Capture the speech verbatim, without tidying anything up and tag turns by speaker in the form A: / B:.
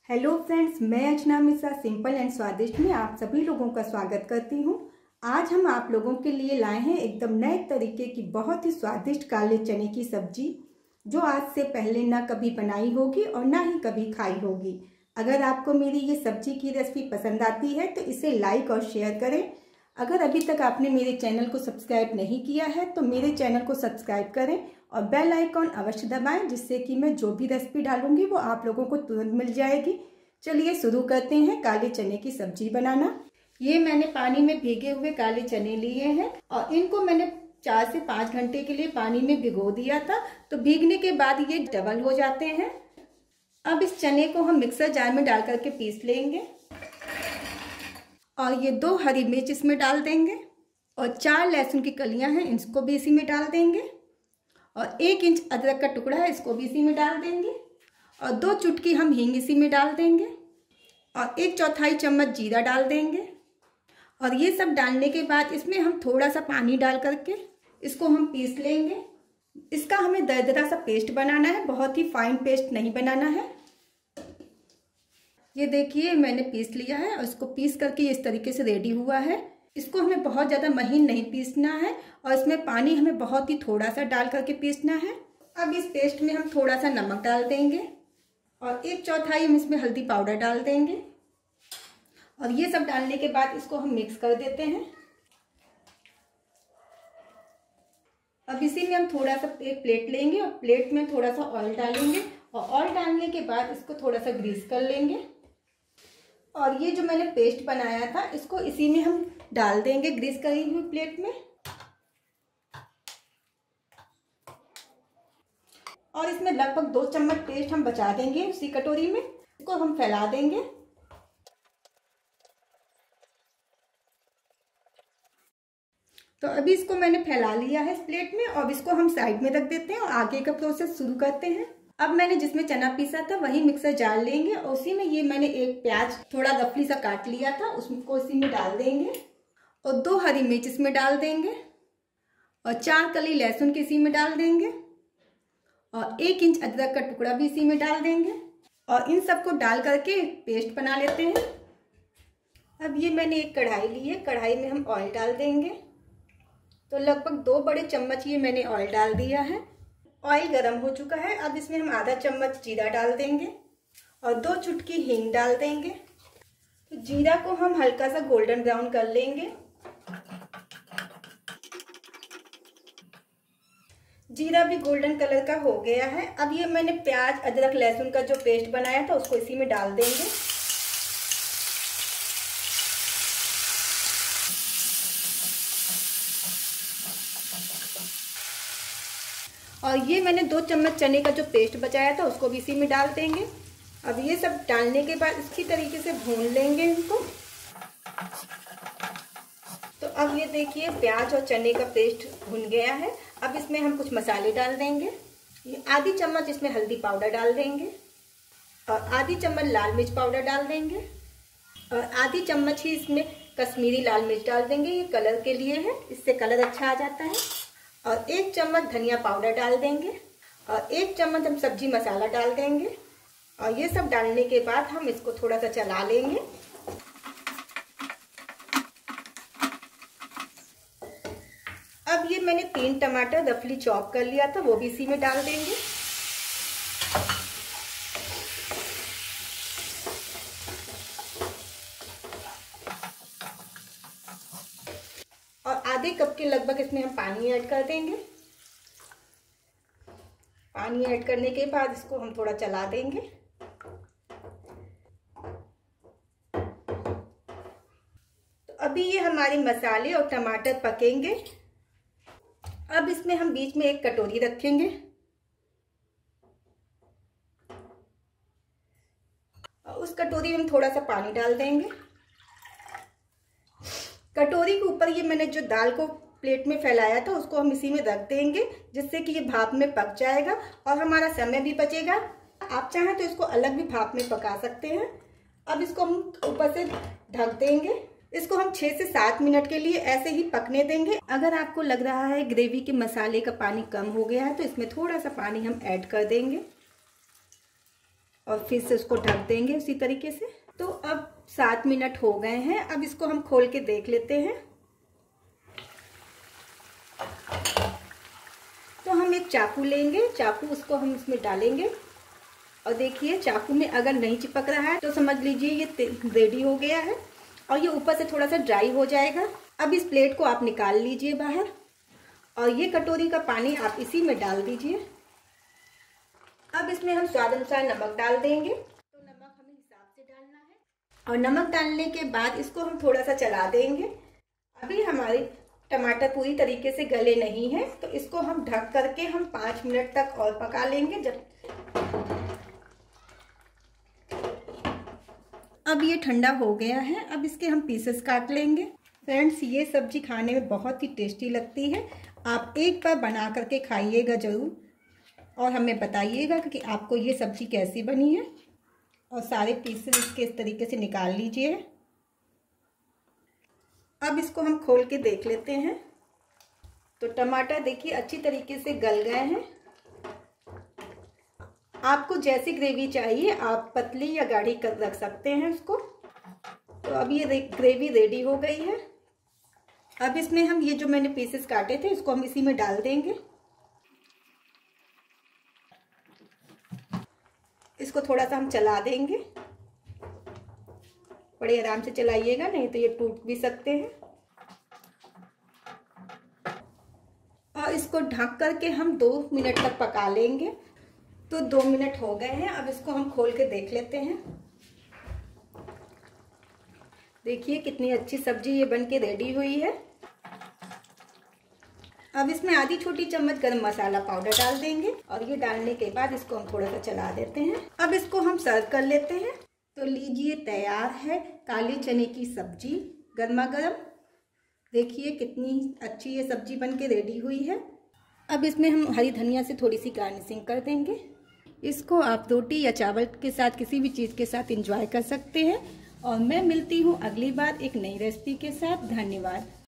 A: Hello friends, मैं Archana Mishra simple and स्वादिष्ट में आप सभी लोगों का स्वागत करती हूँ। आज हम आप लोगों के लिए लाए हैं एकदम नए तरीके की बहुत ही स्वादिष्ट काले चने की सब्जी, जो आज से पहले ना कभी बनाई होगी और ना ही कभी खाई होगी। अगर आपको मेरी ये सब्जी की रेसिपी पसंद आती है तो इसे लाइक और शेयर करें। अगर अभी तक आपने मेरे चैनल को सब्सक्राइब नहीं किया है तो मेरे चैनल को सब्सक्राइब करें और बेल आइकॉन अवश्य दबाएं, जिससे कि मैं जो भी रेसिपी डालूंगी वो आप लोगों को तुरंत मिल जाएगी। चलिए शुरू करते हैं काले चने की सब्जी बनाना। ये मैंने पानी में भीगे हुए काले चने लिए हैं और इनको मैंने चार से पाँच घंटे के लिए पानी में भिगो दिया था, तो भीगने के बाद ये डबल हो जाते हैं। अब इस चने को हम मिक्सर जार में डाल करके पीस लेंगे और ये दो हरी मिर्च इसमें डाल देंगे और चार लहसुन की कलियां हैं, इसको भी इसी में डाल देंगे और एक इंच अदरक का टुकड़ा है, इसको भी इसी में डाल देंगे और दो चुटकी हम हींग इसी में डाल देंगे और एक चौथाई चम्मच जीरा डाल देंगे। और ये सब डालने के बाद इसमें हम थोड़ा सा पानी डाल करके इसको हम पीस लेंगे। इसका हमें दरदरा सा पेस्ट बनाना है, बहुत ही फाइन पेस्ट नहीं बनाना है। ये देखिए मैंने पीस लिया है और इसको पीस करके इस तरीके से रेडी हुआ है। इसको हमें बहुत ज़्यादा महीन नहीं पीसना है और इसमें पानी हमें बहुत ही थोड़ा सा डाल करके पीसना है। अब इस पेस्ट में हम थोड़ा सा नमक डाल देंगे और एक चौथाई हम इसमें हल्दी पाउडर डाल देंगे और ये सब डालने के बाद इसको हम मिक्स कर देते हैं। अब इसी में हम थोड़ा सा एक प्लेट लेंगे और प्लेट में थोड़ा सा ऑयल डालेंगे और ऑयल डालने के बाद इसको थोड़ा सा ग्रीस कर लेंगे और ये जो मैंने पेस्ट बनाया था इसको इसी में हम डाल देंगे ग्रीस करी हुई प्लेट में और इसमें लगभग दो चम्मच पेस्ट हम बचा देंगे उसी कटोरी में। इसको हम फैला देंगे। तो अभी इसको मैंने फैला लिया है इस प्लेट में और इसको हम साइड में रख देते हैं और आगे का प्रोसेस शुरू करते हैं। अब मैंने जिसमें चना पीसा था वही मिक्सर जार लेंगे और उसी में ये मैंने एक प्याज थोड़ा रफली सा काट लिया था, उसको इसी में डाल देंगे और दो हरी मिर्च इसमें डाल देंगे और चार कली लहसुन के इसी में डाल देंगे और एक इंच अदरक का टुकड़ा भी इसी में डाल देंगे और इन सबको डाल करके पेस्ट बना लेते हैं। अब ये मैंने एक कढ़ाई ली है, कढ़ाई में हम ऑयल डाल देंगे। तो लगभग दो बड़े चम्मच ये मैंने ऑयल डाल दिया है। ऑयल गरम हो चुका है। अब इसमें हम आधा चम्मच जीरा डाल देंगे और दो चुटकी हींग डाल देंगे। तो जीरा को हम हल्का सा गोल्डन ब्राउन कर लेंगे। जीरा भी गोल्डन कलर का हो गया है। अब ये मैंने प्याज अदरक लहसुन का जो पेस्ट बनाया था उसको इसी में डाल देंगे और ये मैंने दो चम्मच चने का जो पेस्ट बचाया था उसको भी इसी में डाल देंगे। अब ये सब डालने के बाद इसी तरीके से भून लेंगे इनको। तो अब ये देखिए प्याज और चने का पेस्ट भुन गया है। अब इसमें हम कुछ मसाले डाल देंगे। ये आधी चम्मच इसमें हल्दी पाउडर डाल देंगे और आधी चम्मच लाल मिर्च पाउडर डाल देंगे और आधी चम्मच ही इसमें कश्मीरी लाल मिर्च डाल देंगे। ये कलर के लिए है, इससे कलर अच्छा आ जाता है। और एक चम्मच धनिया पाउडर डाल देंगे और एक चम्मच हम सब्जी मसाला डाल देंगे और ये सब डालने के बाद हम इसको थोड़ा सा चला लेंगे। अब ये मैंने तीन टमाटर रफली चॉप कर लिया था, वो भी इसी में डाल देंगे और आधे कप के लगभग इसमें हम पानी ऐड कर देंगे। पानी ऐड करने के बाद इसको हम थोड़ा चला देंगे। तो अभी ये हमारे मसाले और टमाटर पकेंगे। अब इसमें हम बीच में एक कटोरी रखेंगे और उस कटोरी में हम थोड़ा सा पानी डाल देंगे। कटोरी के ऊपर ये मैंने जो दाल को प्लेट में फैलाया था उसको हम इसी में रख देंगे, जिससे कि ये भाप में पक जाएगा और हमारा समय भी बचेगा। आप चाहें तो इसको अलग भी भाप में पका सकते हैं। अब इसको हम ऊपर से ढक देंगे। इसको हम छः से सात मिनट के लिए ऐसे ही पकने देंगे। अगर आपको लग रहा है ग्रेवी के मसाले का पानी कम हो गया है तो इसमें थोड़ा सा पानी हम ऐड कर देंगे और फिर से उसको ढक देंगे उसी तरीके से। तो अब सात मिनट हो गए हैं। अब इसको हम खोल के देख लेते हैं। तो हम एक चाकू लेंगे, चाकू उसको हम इसमें डालेंगे और देखिए चाकू में अगर नहीं चिपक रहा है तो समझ लीजिए ये रेडी हो गया है और ये ऊपर से थोड़ा सा ड्राई हो जाएगा। अब इस प्लेट को आप निकाल लीजिए बाहर और ये कटोरी का पानी आप इसी में डाल दीजिए। अब इसमें हम स्वाद अनुसार नमक डाल देंगे। तो नमक हमें हिसाब से डालना है और नमक डालने के बाद इसको हम थोड़ा सा चला देंगे। अभी हमारे टमाटर पूरी तरीके से गले नहीं है तो इसको हम ढक करके हम पाँच मिनट तक और पका लेंगे। जब अब ये ठंडा हो गया है, अब इसके हम पीसेस काट लेंगे। फ्रेंड्स, ये सब्जी खाने में बहुत ही टेस्टी लगती है। आप एक बार बना करके खाइएगा ज़रूर और हमें बताइएगा कि आपको ये सब्जी कैसी बनी है। और सारे पीसेस इसके इस तरीके से निकाल लीजिए। अब इसको हम खोल के देख लेते हैं। तो टमाटर देखिए अच्छी तरीके से गल गए हैं। आपको जैसी ग्रेवी चाहिए आप पतली या गाढ़ी कर रख सकते हैं उसको। तो अब ये ग्रेवी रेडी हो गई है। अब इसमें हम ये जो मैंने पीसेस काटे थे इसको हम इसी में डाल देंगे। इसको थोड़ा सा हम चला देंगे, बड़े आराम से चलाइएगा नहीं तो ये टूट भी सकते हैं। और इसको ढक करके हम दो मिनट तक पका लेंगे। तो दो मिनट हो गए हैं। अब इसको हम खोल के देख लेते हैं। देखिए कितनी अच्छी सब्जी ये बन के रेडी हुई है। अब इसमें आधी छोटी चम्मच गरम मसाला पाउडर डाल देंगे और ये डालने के बाद इसको हम थोड़ा सा चला देते हैं। अब इसको हम सर्व कर लेते हैं। तो लीजिए तैयार है काले चने की सब्जी गर्मा गर्म। देखिए कितनी अच्छी ये सब्जी बन के रेडी हुई है। अब इसमें हम हरी धनिया से थोड़ी सी गार्निशिंग कर देंगे। इसको आप रोटी या चावल के साथ किसी भी चीज़ के साथ एंजॉय कर सकते हैं। और मैं मिलती हूँ अगली बार एक नई रेसिपी के साथ। धन्यवाद।